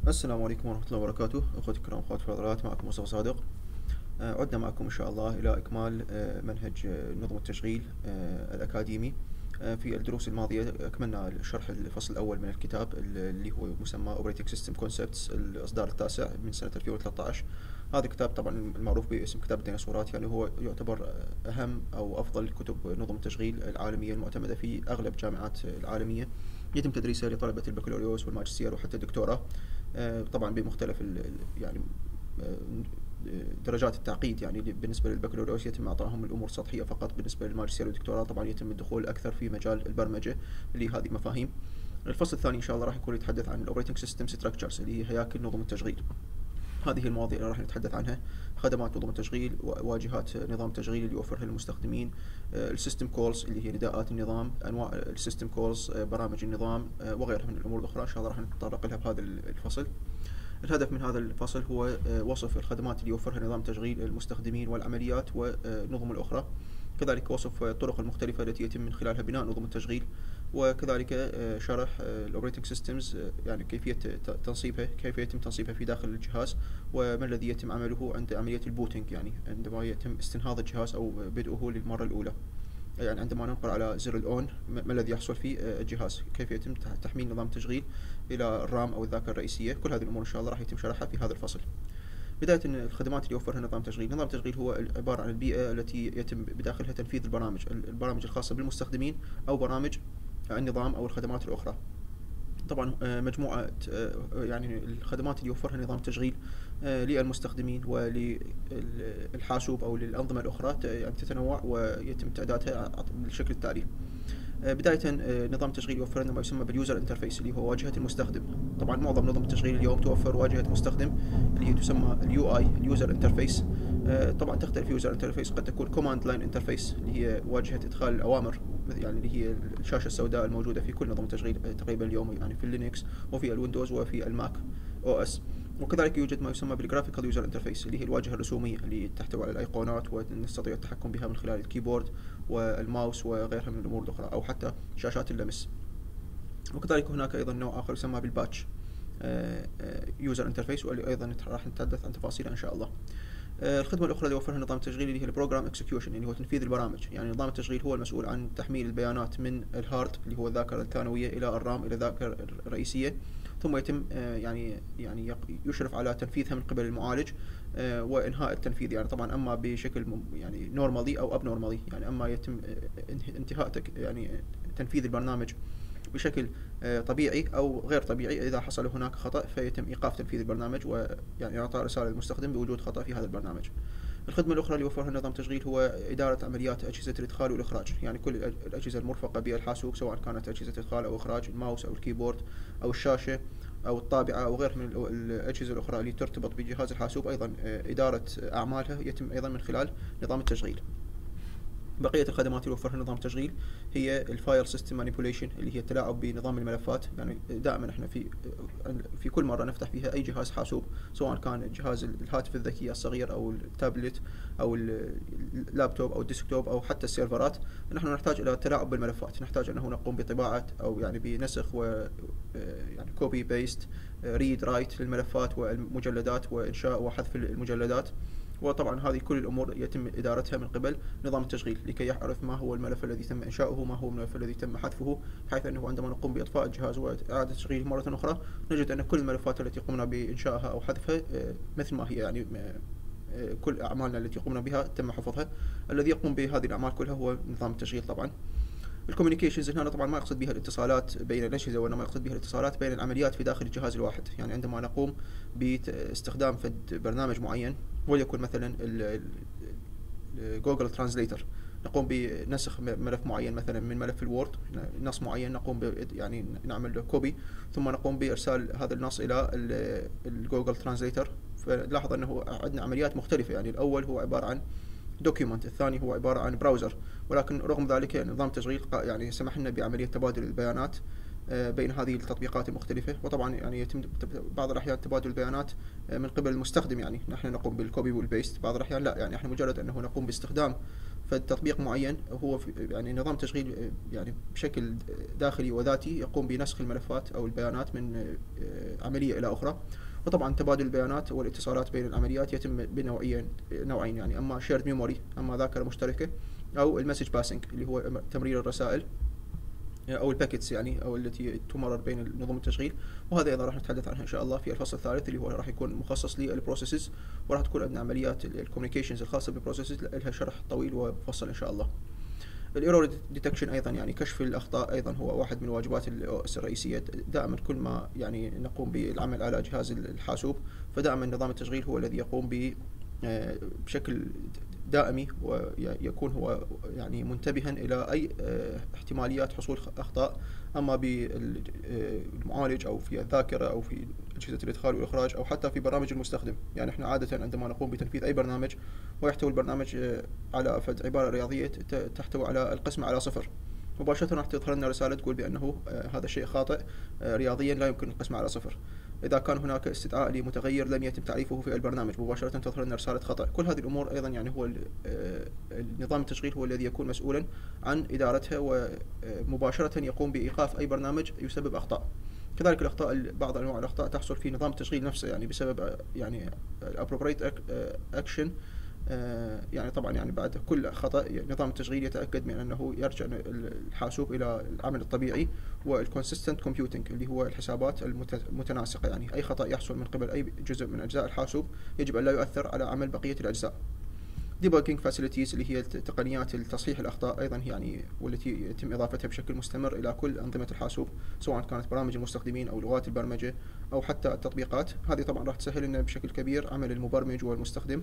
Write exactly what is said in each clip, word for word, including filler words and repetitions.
السلام عليكم ورحمة الله وبركاته. أخوتي الكرام أخوات الفضلات، معكم مصطفى صادق. آه، عدنا معكم إن شاء الله إلى إكمال آه، منهج آه، نظم التشغيل آه، الأكاديمي. آه، في الدروس الماضية أكملنا شرح الفصل الأول من الكتاب اللي هو مسمى Operating System Concepts، الإصدار التاسع من سنة ألفين وثلاثة عشر. هذا الكتاب طبعا المعروف باسم كتاب الديناصورات، يعني هو يعتبر أهم أو أفضل كتب نظم التشغيل العالمية المعتمدة في أغلب الجامعات العالمية. يتم تدريسها لطلبة البكالوريوس والماجستير وحتى الدكتوراه، طبعا بمختلف يعني درجات التعقيد. يعني بالنسبة للبكالوريوس يتم إعطائهم الأمور السطحية فقط، بالنسبة للماجستير والدكتوراه طبعا يتم الدخول أكثر في مجال البرمجة اللي هذه مفاهيم. الفصل الثاني إن شاء الله راح يكون يتحدث عن الأوبريتنج سيستم ستراكشرز، اللي هي هياكل نظم التشغيل. هذه المواضيع اللي راح نتحدث عنها: خدمات نظم التشغيل، واجهات نظام التشغيل اللي يوفرها للمستخدمين، السيستم كولز اللي هي نداءات النظام، انواع السيستم كولز، برامج النظام وغيرها من الامور الاخرى ان شاء الله راح نتطرق لها بهذا الفصل. الهدف من هذا الفصل هو وصف الخدمات اللي يوفرها نظام تشغيل المستخدمين والعمليات والنظم الأخرى، كذلك وصف الطرق المختلفة التي يتم من خلالها بناء نظم التشغيل، وكذلك شرح الأوبريتنج سيستمز، يعني كيفية تنصيبها، كيف يتم تنصيبها في داخل الجهاز، وما الذي يتم عمله عند عملية البوتينج، يعني عندما يتم استنهاض الجهاز أو بدءه للمرة الأولى. يعني عندما ننقر على زر الأون ما الذي يحصل في الجهاز، كيف يتم تحميل نظام التشغيل إلى الرام أو الذاكرة الرئيسية. كل هذه الأمور إن شاء الله راح يتم شرحها في هذا الفصل. بداية الخدمات اللي يوفرها نظام التشغيل: نظام التشغيل هو عبارة عن البيئة التي يتم بداخلها تنفيذ البرامج البرامج الخاصة بالمستخدمين أو برامج النظام أو الخدمات الأخرى. طبعا مجموعة يعني الخدمات اللي يوفرها نظام التشغيل للمستخدمين وللحاسوب أو للأنظمة الأخرى يعني تتنوع ويتم تعدادها بالشكل التالي. بداية نظام التشغيل يوفر ما يسمى باليوزر انترفيس، اللي هو واجهة المستخدم. طبعا معظم نظم التشغيل اليوم توفر واجهة مستخدم اللي هي تسمى اليو اي، اليوزر انترفيس. طبعا تختلف اليوزر انترفيس، قد تكون كوماند لاين انترفيس اللي هي واجهة ادخال الاوامر، يعني اللي هي الشاشة السوداء الموجودة في كل نظم تشغيل تقريبا اليوم، يعني في اللينكس وفي الويندوز وفي الماك او اس. وكذلك يوجد ما يسمى بالجرافيكال يوزر انترفيس، اللي هي الواجهة الرسومية اللي تحتوي على الايقونات ونستطيع التحكم بها من خلال الكيبورد والماوس وغيرها من الامور الاخرى، او حتى شاشات اللمس. وكذلك هناك ايضا نوع اخر يسمى بالباتش يوزر انترفيس، واللي ايضا راح نتحدث عن تفاصيلها ان شاء الله. الخدمة الأخرى اللي يوفرها نظام التشغيل اللي هي البروجرام اكسكيوشن، اللي هو تنفيذ البرامج. يعني نظام التشغيل هو المسؤول عن تحميل البيانات من الهارد اللي هو الذاكرة الثانوية إلى الرام إلى الذاكرة الرئيسية، ثم يتم يعني يعني يشرف على تنفيذها من قبل المعالج وإنهاء التنفيذ. يعني طبعا أما بشكل يعني نورمالي أو أب نورمالي، يعني أما يتم انتهاء يعني تنفيذ البرنامج بشكل طبيعي أو غير طبيعي. إذا حصل هناك خطأ فيتم إيقاف تنفيذ البرنامج ويعني إعطاء رسالة للمستخدم بوجود خطأ في هذا البرنامج. الخدمة الأخرى اللي يوفرها نظام التشغيل هو إدارة عمليات أجهزة الإدخال والإخراج، يعني كل الأجهزة المرفقة بالحاسوب، سواء كانت أجهزة إدخال أو إخراج، الماوس أو الكيبورد أو الشاشة أو الطابعة أو غيرها من الأجهزة الأخرى اللي ترتبط بجهاز الحاسوب، أيضا إدارة أعمالها يتم أيضا من خلال نظام التشغيل. بقية الخدمات اللي يوفرها نظام التشغيل هي الفايل سيستم مانيبيوليشن، اللي هي التلاعب بنظام الملفات. يعني دائما احنا في في كل مرة نفتح فيها أي جهاز حاسوب، سواء كان جهاز الهاتف الذكي الصغير أو التابلت أو اللابتوب أو الديسكتوب أو حتى السيرفرات، نحن نحتاج إلى التلاعب بالملفات. نحتاج أنه نقوم بطباعة أو يعني بنسخ و يعني كوبي بيست ريد رايت للملفات والمجلدات وإنشاء وحذف المجلدات. وطبعا هذه كل الأمور يتم إدارتها من قبل نظام التشغيل لكي يعرف ما هو الملف الذي تم إنشاؤه، ما هو الملف الذي تم حذفه، بحيث أنه عندما نقوم بإطفاء الجهاز وإعادة تشغيله مرة أخرى نجد أن كل الملفات التي قمنا بإنشائها أو حذفها مثل ما هي، يعني كل أعمالنا التي قمنا بها تم حفظها. الذي يقوم بهذه الأعمال كلها هو نظام التشغيل. طبعا الكوميونيكيشنز هنا طبعا ما يقصد بها الاتصالات بين الأجهزة، وإنما يقصد بها الاتصالات بين العمليات في داخل الجهاز الواحد. يعني عندما نقوم باستخدام فد برنامج معين، وليكن مثلا جوجل ترانزليتر، نقوم بنسخ ملف معين مثلا من ملف الوورد، نص معين، نقوم ب يعني نعمل كوبي ثم نقوم بإرسال هذا النص إلى الجوجل ترانزليتر. فلاحظ أنه عندنا عمليات مختلفة، يعني الأول هو عبارة عن دوكيومنت، الثاني هو عبارة عن براوزر، ولكن رغم ذلك نظام التشغيل يعني سمح لنا بعملية تبادل البيانات بين هذه التطبيقات المختلفة. وطبعا يعني يتم بعض الأحيان تبادل البيانات من قبل المستخدم، يعني نحن نقوم بالكوبي والبيست، بعض الأحيان لا، يعني احنا مجرد أنه نقوم باستخدام فالتطبيق معين هو يعني نظام تشغيل يعني بشكل داخلي وذاتي يقوم بنسخ الملفات أو البيانات من عملية إلى أخرى. وطبعا تبادل البيانات والاتصالات بين العمليات يتم بنوعين نوعين يعني اما شيرد ميموري، اما ذاكره مشتركه، او المسج باسنج اللي هو تمرير الرسائل او الباكيتس يعني او التي تمرر بين نظم التشغيل. وهذا ايضا راح نتحدث عنها ان شاء الله في الفصل الثالث اللي هو راح يكون مخصص للبروسيسز، وراح تكون عندنا عمليات الكوميونيكيشنز الخاصه بالبروسيسز لها شرح طويل ومفصل ان شاء الله. الايرور ديتكشن ايضا يعني كشف الاخطاء ايضا هو واحد من واجبات الاو اس الرئيسيه. دائما كل ما يعني نقوم بالعمل على جهاز الحاسوب فدائما نظام التشغيل هو الذي يقوم ب بشكل دائمي ويكون هو يعني منتبها الى اي احتماليات حصول اخطاء، اما بالمعالج او في الذاكره او في اجهزه الادخال والاخراج او حتى في برامج المستخدم. يعني احنا عاده عندما نقوم بتنفيذ اي برنامج ويحتوي البرنامج على فد عباره رياضيه تحتوي على القسمه على صفر، مباشره راح تظهر لنا رساله تقول بانه هذا الشيء خاطئ رياضيا، لا يمكن القسمه على صفر. إذا كان هناك استدعاء لمتغير لم يتم تعريفه في البرنامج مباشرة تظهر لنا رسالة خطأ. كل هذه الأمور أيضا يعني هو نظام التشغيل هو الذي يكون مسؤولا عن إدارتها ومباشرة يقوم بإيقاف أي برنامج يسبب أخطاء. كذلك الأخطاء بعض أنواع الأخطاء تحصل في نظام التشغيل نفسه يعني بسبب يعني appropriate action. يعني طبعا يعني بعد كل خطأ نظام التشغيل يتأكد من أنه يرجع الحاسوب إلى العمل الطبيعي والكونسيستنت كومبيوتنج اللي هو الحسابات المتناسقة. يعني أي خطأ يحصل من قبل أي جزء من أجزاء الحاسوب يجب أن لا يؤثر على عمل بقية الأجزاء. debugging facilities اللي هي تقنيات التصحيح الأخطاء أيضا يعني والتي يتم إضافتها بشكل مستمر إلى كل أنظمة الحاسوب سواء كانت برامج المستخدمين أو لغات البرمجة أو حتى التطبيقات. هذه طبعا راح تسهل لنا بشكل كبير عمل المبرمج والمستخدم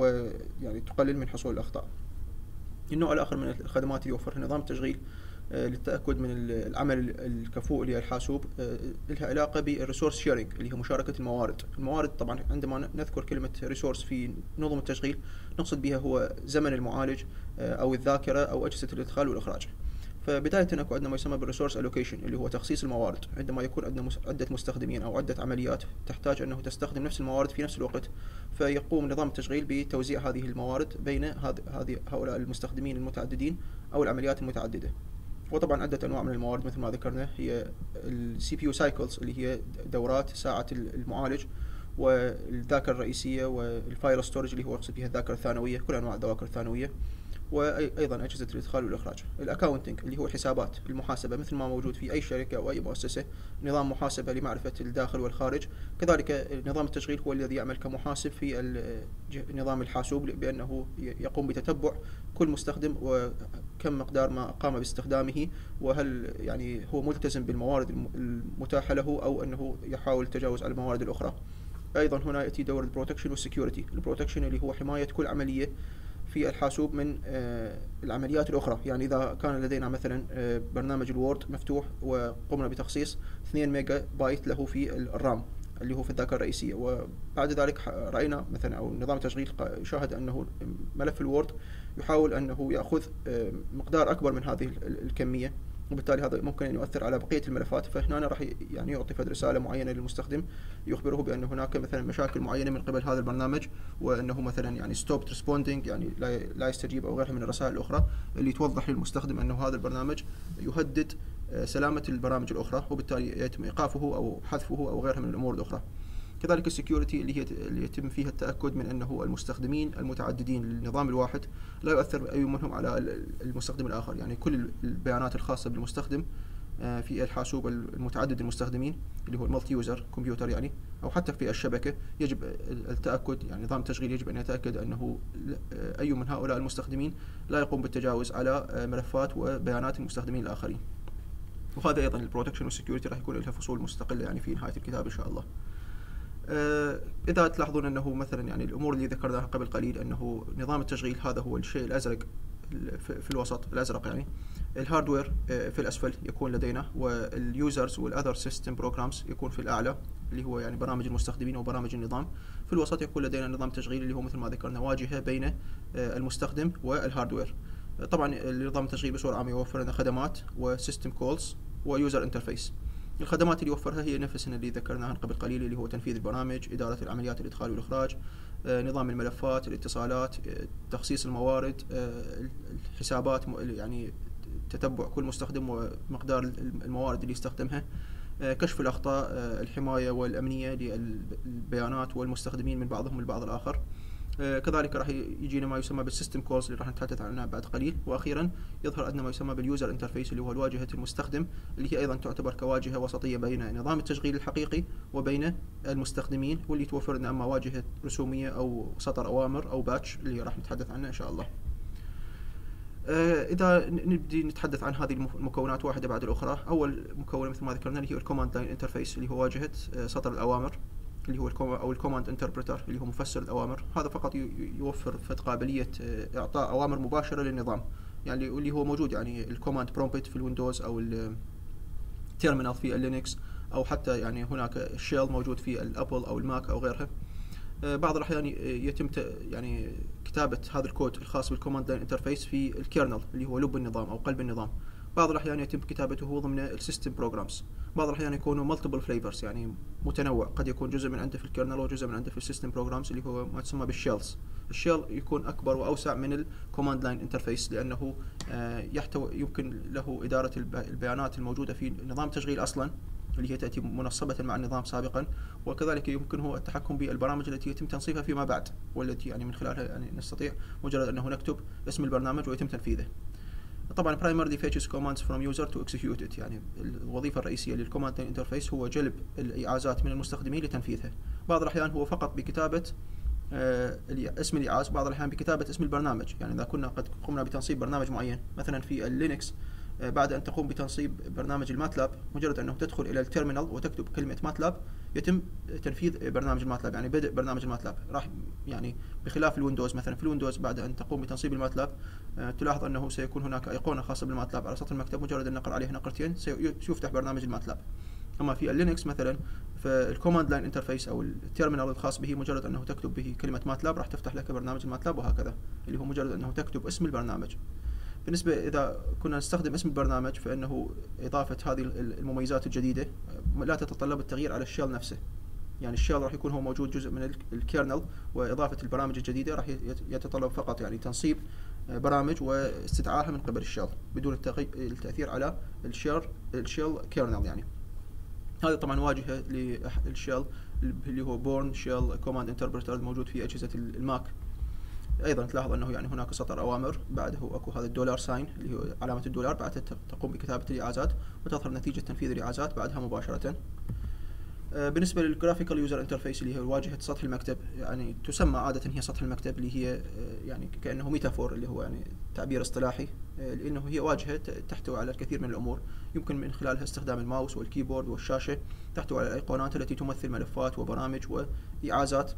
ويعني تقلل من حصول الأخطاء. النوع الآخر من الخدمات اللي يوفرها نظام التشغيل للتأكد من العمل الكفؤ للحاسوب لها علاقة بالريسورس شيرنج اللي هي مشاركة الموارد. الموارد طبعا عندما نذكر كلمة ريسورس في نظم التشغيل نقصد بها هو زمن المعالج أو الذاكرة أو أجهزة الإدخال والإخراج. فبداية اكو عندنا ما يسمى بالريسورس الوكيشن اللي هو تخصيص الموارد. عندما يكون عندنا عدة مستخدمين أو عدة عمليات تحتاج أنه تستخدم نفس الموارد في نفس الوقت، فيقوم نظام التشغيل بتوزيع هذه الموارد بين هذه هؤلاء المستخدمين المتعددين أو العمليات المتعددة. وطبعا عدة أنواع من الموارد مثل ما ذكرنا هي السي بي يو سايكلز اللي هي دورات ساعة المعالج، والذاكرة الرئيسية، والفايل ستورج اللي هو يقصد بها الذاكرة الثانوية كل أنواع الذواكر الثانوية، وأيضا أجهزة الإدخال والإخراج. الأكاونتنج اللي هو الحسابات المحاسبة مثل ما موجود في أي شركة أو أي مؤسسة نظام محاسبة لمعرفة الداخل والخارج. كذلك نظام التشغيل هو الذي يعمل كمحاسب في نظام الحاسوب بأنه يقوم بتتبع كل مستخدم وكم مقدار ما قام باستخدامه وهل يعني هو ملتزم بالموارد المتاحة له أو أنه يحاول التجاوز على الموارد الأخرى. أيضا هنا يأتي دور البروتكشن والسكيورتي. البروتكشن اللي هو حماية كل عملية في الحاسوب من العمليات الأخرى. يعني إذا كان لدينا مثلا برنامج الوورد مفتوح وقمنا بتخصيص اثنين ميجا بايت له في الرام اللي هو في الذاكرة الرئيسية، وبعد ذلك رأينا مثلا أو نظام التشغيل شاهد أنه ملف الوورد يحاول أنه يأخذ مقدار أكبر من هذه الكمية، وبالتالي هذا ممكن أن يؤثر على بقية الملفات. فهنا راح يعني يعطي رسالة معينة للمستخدم يخبره بأن هناك مثلا مشاكل معينة من قبل هذا البرنامج وأنه مثلا يعني stopped responding يعني لا لا يستجيب أو غيرها من الرسائل الأخرى اللي توضح للمستخدم أنه هذا البرنامج يهدد سلامة البرامج الأخرى وبالتالي يتم إيقافه أو حذفه أو غيرها من الأمور الأخرى. كذلك السكيورتي اللي هي اللي يتم فيها التأكد من أنه المستخدمين المتعددين للنظام الواحد لا يؤثر أي منهم على المستخدم الآخر. يعني كل البيانات الخاصة بالمستخدم في الحاسوب المتعدد المستخدمين اللي هو المالتي يوزر كمبيوتر يعني أو حتى في الشبكة يجب التأكد، يعني نظام التشغيل يجب أن يتأكد أنه أي من هؤلاء المستخدمين لا يقوم بالتجاوز على ملفات وبيانات المستخدمين الآخرين. وهذا أيضا البروتكشن والسكيورتي راح يكون لها فصول مستقلة يعني في نهاية الكتاب إن شاء الله. إذا تلاحظون أنه مثلا يعني الأمور اللي ذكرناها قبل قليل أنه نظام التشغيل هذا هو الشيء الأزرق في الوسط الأزرق، يعني الهاردوير في الأسفل يكون لدينا، واليوزرز والأذر سيستم بروجرامز يكون في الأعلى اللي هو يعني برامج المستخدمين وبرامج النظام. في الوسط يكون لدينا نظام تشغيل اللي هو مثل ما ذكرنا واجهة بين المستخدم والهاردوير. طبعا نظام التشغيل بصورة عامة يوفر لنا خدمات وسيستم كولز ويوزر انترفيس. الخدمات اللي يوفرها هي نفس اللي ذكرناها قبل قليل، اللي هو تنفيذ البرامج، إدارة العمليات الإدخال والإخراج، نظام الملفات، الاتصالات، تخصيص الموارد، الحسابات، يعني تتبع كل مستخدم ومقدار الموارد اللي يستخدمها، كشف الأخطاء، الحماية والأمنية للبيانات والمستخدمين من بعضهم البعض الآخر. كذلك راح يجينا ما يسمى بالسيستم كولز اللي راح نتحدث عنها بعد قليل. واخيرا يظهر عندنا ما يسمى باليوزر انترفيس اللي هو واجهة المستخدم، اللي هي ايضا تعتبر كواجهة وسطية بين نظام التشغيل الحقيقي وبين المستخدمين، واللي توفر لنا اما واجهة رسومية او سطر اوامر او باتش اللي راح نتحدث عنه ان شاء الله. اذا نبدي نتحدث عن هذه المكونات واحدة بعد الاخرى، اول مكونة مثل ما ذكرنا اللي هي الكوماند لاين انترفيس اللي هو واجهة سطر الاوامر، اللي هو الكوم او الكوماند انتربريتر اللي هو مفسر الاوامر. هذا فقط يوفر فد قابليه اعطاء اوامر مباشره للنظام، يعني اللي هو موجود يعني الكوماند برومبت في الويندوز او التيرمينال في اللينكس، او حتى يعني هناك الشيل موجود في الابل او الماك او غيرها. بعض الاحيان يتم يعني كتابه هذا الكود الخاص بالكوماند لاين انترفيس في الكيرنل اللي هو لب النظام او قلب النظام. بعض الاحيان يتم كتابته ضمن السيستم بروجرامز. بعض الاحيان يكونوا مالتيبل فليفرز، يعني متنوع، قد يكون جزء من عنده في الكيرنل وجزء من عنده في السيستم بروجرامز اللي هو ما تسمى بالشيلز. الشيل يكون اكبر واوسع من الكوماند لاين انترفيس، لانه يحتوي يمكن له اداره البيانات الموجوده في نظام تشغيل اصلا اللي هي تاتي منصبه مع النظام سابقا، وكذلك يمكنه التحكم بالبرامج التي يتم تنصيبها فيما بعد، والتي يعني من خلالها يعني نستطيع مجرد انه نكتب اسم البرنامج ويتم تنفيذه. طبعا primarily fetches commands from user to execute it، يعني الوظيفة الرئيسية للكوماند لاين انترفيس هو جلب الإعازات من المستخدمين لتنفيذها. بعض الأحيان هو فقط بكتابة آه اسم الإعاز، بعض الأحيان بكتابة اسم البرنامج. يعني إذا كنا قد قمنا بتنصيب برنامج معين مثلا في اللينكس، آه بعد أن تقوم بتنصيب برنامج الماتلاب، مجرد أنه تدخل إلى التيرمينال وتكتب كلمة ماتلاب يتم تنفيذ برنامج الماتلاب، يعني بدء برنامج الماتلاب. راح يعني بخلاف الويندوز، مثلا في الويندوز بعد أن تقوم بتنصيب الماتلاب أه تلاحظ أنه سيكون هناك أيقونة خاصة بالماتلاب على سطح المكتب، مجرد أن نقر عليها نقرتين سيفتح برنامج الماتلاب. أما في اللينكس مثلا فالكوماند لاين انترفيس أو التيرمينال الخاص به، مجرد أنه تكتب به كلمة ماتلاب راح تفتح لك برنامج الماتلاب، وهكذا اللي هو مجرد أنه تكتب اسم البرنامج. بالنسبة إذا كنا نستخدم اسم البرنامج، فإنه إضافة هذه المميزات الجديدة لا تتطلب التغيير على الشيل نفسه. يعني الشيل راح يكون هو موجود جزء من الكيرنل، وإضافة البرامج الجديدة راح يتطلب فقط يعني تنصيب برامج واستدعائها من قبل الشيل بدون التأثير على الشيل الشيل كيرنل. يعني هذا طبعا واجهة للشيل اللي هو بورن شيل كوماند انتربريتر الموجود في أجهزة الماك. ايضا تلاحظ انه يعني هناك سطر اوامر، بعده اكو هذا الدولار ساين اللي هو علامه الدولار، بعدها تقوم بكتابه الاعازات وتظهر نتيجه تنفيذ الاعازات بعدها مباشره. بالنسبه للجرافيكال يوزر انترفيس اللي هي واجهه سطح المكتب، يعني تسمى عاده هي سطح المكتب، اللي هي يعني كانه ميتافور اللي هو يعني تعبير اصطلاحي، لانه هي واجهه تحتوي على الكثير من الامور، يمكن من خلالها استخدام الماوس والكيبورد والشاشه، تحتوي على الايقونات التي تمثل ملفات وبرامج واعازات.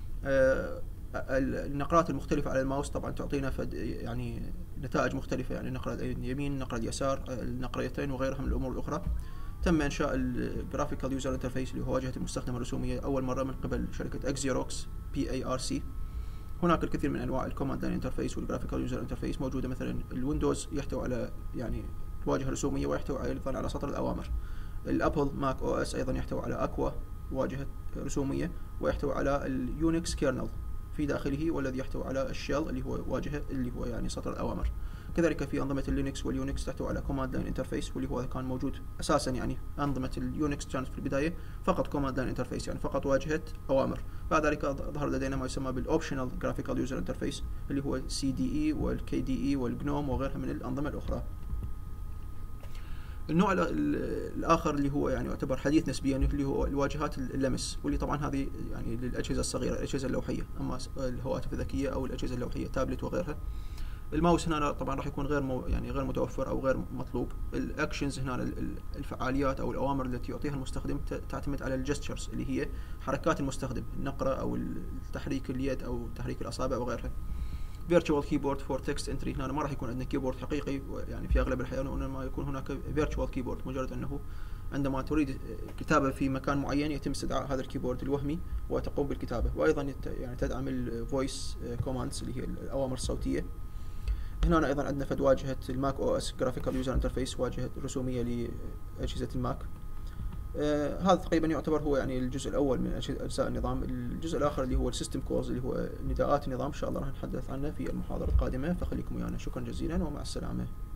النقرات المختلفة على الماوس طبعا تعطينا فد يعني نتائج مختلفة، يعني النقرة اليمين، النقرة اليسار، النقرتين وغيرها من الأمور الأخرى. تم إنشاء الجرافيكال يوزر انترفيس اللي هو واجهة المستخدم الرسومية أول مرة من قبل شركة اكزيروكس بي اي ار سي. هناك الكثير من أنواع الكوماند لاين انترفيس والجرافيكال يوزر انترفيس موجودة. مثلا الويندوز يحتوي على يعني واجهة رسومية ويحتوي أيضا على سطر الأوامر. الأبل ماك أو إس أيضا يحتوي على أكوا واجهة رسومية، ويحتوي على اليونكس كيرنل في داخله، والذي يحتوي على الشيل اللي هو واجهة اللي هو يعني سطر الأوامر. كذلك في أنظمة اللينكس واليونكس تحتوي على كوماند لاين انترفيس، واللي هو كان موجود أساسا يعني أنظمة اليونكس كانت في البداية فقط كوماند لاين انترفيس، يعني فقط واجهة أوامر. بعد ذلك ظهر لدينا ما يسمى بالأوبشنال جرافيكال يوزر انترفيس اللي هو سي دي إي والكي دي إي والجنوم وغيرها من الأنظمة الأخرى. النوع الآخر اللي هو يعني يعتبر حديث نسبيا اللي هو الواجهات اللمس، واللي طبعا هذه يعني للأجهزة الصغيرة، الأجهزة اللوحية. أما الهواتف الذكية أو الأجهزة اللوحية تابلت وغيرها، الماوس هنا طبعا راح يكون غير مو يعني غير متوفر أو غير مطلوب. الأكشنز هنا الفعاليات أو الأوامر التي يعطيها المستخدم تعتمد على الجستشرز اللي هي حركات المستخدم، النقرة أو التحريك اليد أو تحريك الأصابع وغيرها. virtual keyboard for text entry، هنا ما راح يكون عندنا كيبورد حقيقي يعني في اغلب الاحيان، وانما يكون هناك virtual keyboard، مجرد انه عندما تريد كتابه في مكان معين يتم استدعاء هذا الكيبورد الوهمي وتقوم بالكتابه. وايضا يعني تدعم الفويس كوماندز اللي هي الاوامر الصوتيه. هنا ايضا عندنا فد واجهه الماك او اس جرافيكال يوزر انترفيس، واجهه رسوميه لاجهزه الماك. آه هذا تقريبا يعتبر هو يعني الجزء الأول من أج- أجزاء النظام. الجزء الآخر اللي هو السيستم كولز اللي هو نداءات النظام إن شاء الله راح نتحدث عنه في المحاضرة القادمة، فخليكم ويانا. شكرا جزيلا ومع السلامة.